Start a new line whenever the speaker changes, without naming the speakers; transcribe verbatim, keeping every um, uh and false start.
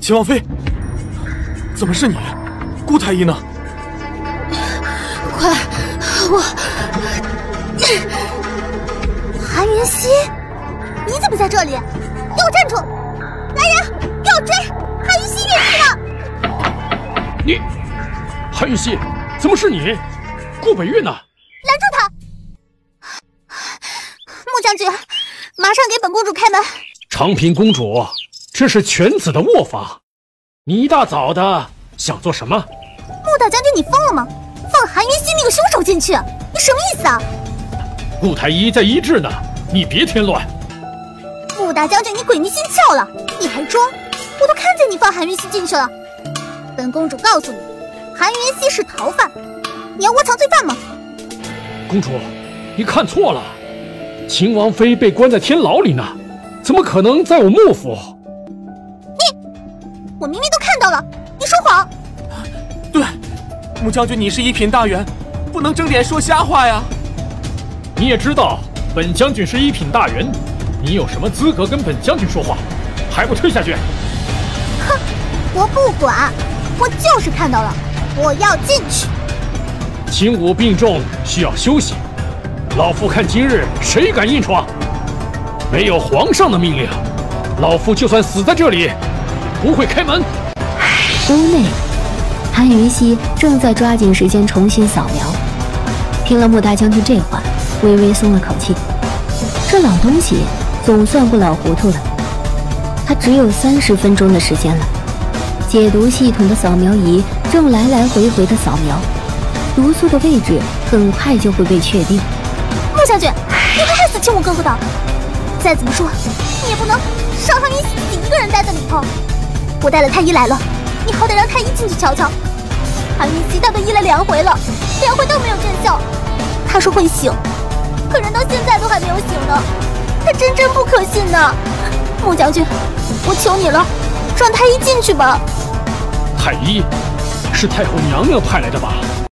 秦王妃，怎么是你？顾太医呢？
快，我韩云熙，你怎么在这里？给我站住！来人，给我追！韩云熙越狱了！
你，韩云熙，怎么是你？顾北越呢？
拦住他！穆将军，马上给本公主开门。
长平公主，这是犬子的卧房，你一大早的想做什么？
穆大将军，你疯了吗？放韩云熙那个凶手进去，你什么意思啊？
顾太医在医治呢，你别添乱。
穆大将军，你鬼迷心窍了，你还装？我都看见你放韩云熙进去了。本公主告诉你，韩云熙是逃犯，你要窝藏罪犯吗？
公主，你看错了，秦王妃被关在天牢里呢，怎么可能在我幕府？
你，我明明都看到了，你说谎。
对，穆将军，你是一品大员，不能睁脸说瞎话呀。
你也知道本将军是一品大员，你有什么资格跟本将军说话？还不退下去！
哼，我不管，我就是看到了，我要进去。
秦武病重，需要休息。老夫看今日谁敢硬闯？没有皇上的命令，老夫就算死在这里，不会开门。
屋内，韩云熙正在抓紧时间重新扫描。听了穆大将军这话，微微松了口气。这老东西总算不老糊涂了。他只有三十分钟的时间了。解毒系统的扫描仪正来来回回的扫描，毒素的位置很快就会被确定。
穆将军，你会害死秦武哥哥的。再怎么说，你也不能让韩云熙自己一个人待在里头。我带了太医来了，你好歹让太医进去瞧瞧。韩云熙他都医了两回了，两回都没有见效。他说会醒，可人到现在都还没有醒呢，他真真不可信呢。穆将军，我求你了，让太医进去吧。
太医是太后娘娘派来的吧？